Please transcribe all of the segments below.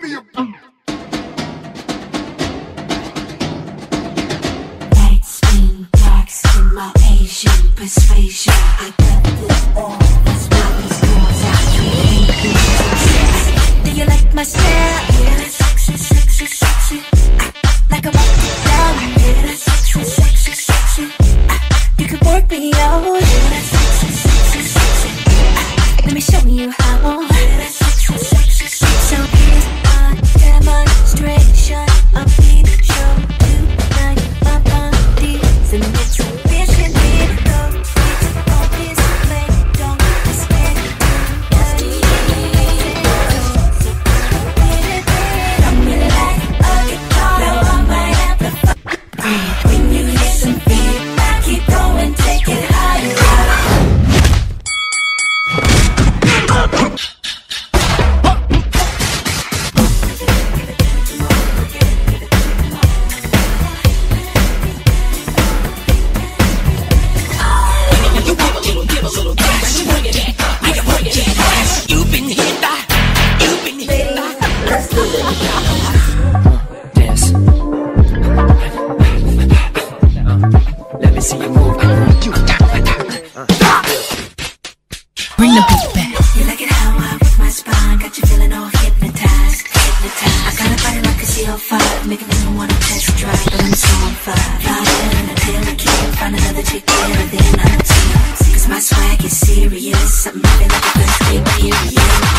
me a Light skin, dark skin, my Asian persuasion. I got this all. That's why these girls out here. Do you like my style? Yeah, that's sexy, sexy, sexy. Like I walk it down. Yeah, that's sexy, sexy, sexy. You can work me out. Yeah, that's sexy, sexy, sexy. Let me show you how. Yeah, that's sexy, sexy, sexy. So here's a demonstration. I'll be the show tonight. My body's an exhibition. On display, don't mistake. I'm really like a guitar. Now I might have to breathe. When you hear some feedback, keep going, take it higher. You've been hit by, you've been hit by. Let's do it. Dance. Let me see you move. Bring the beat back. You like it how I work my spine, got you feeling all hypnotized, hypnotized. I got a body like a CO5, making me wanna test drive, but I'm so on fire. Vibing until I can't find another chick better than I'm too. Cause my swag is serious, something I feel like a first grade period.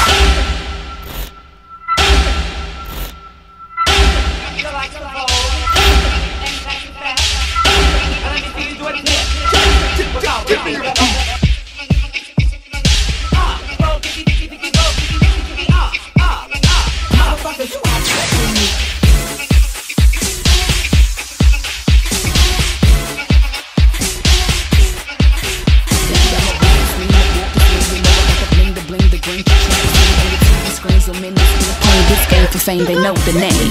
Fame, they know the name.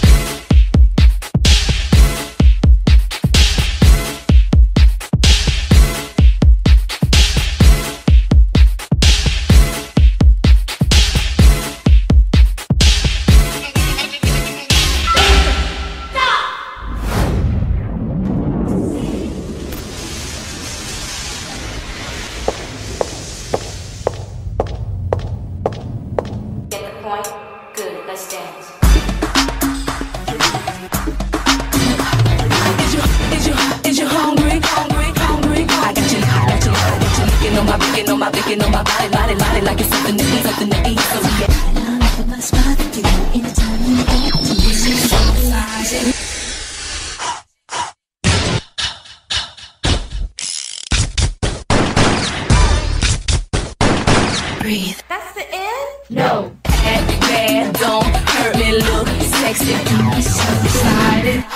Get the point? Good, let's dance. Is you hungry? I got you licking on my body, like it's something to eat, something to eat. So yeah. Put my spot to you anytime you want to. This is so exciting. Breathe. That's the end? No, bad, don't hurt me, look sexy, got me so excited.